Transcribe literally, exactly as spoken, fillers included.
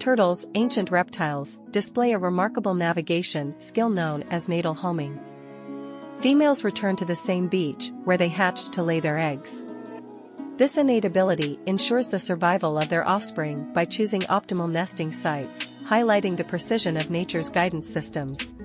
Turtles, ancient reptiles, display a remarkable navigation skill known as natal homing. Females return to the same beach where they hatched to lay their eggs. This innate ability ensures the survival of their offspring by choosing optimal nesting sites, highlighting the precision of nature's guidance systems.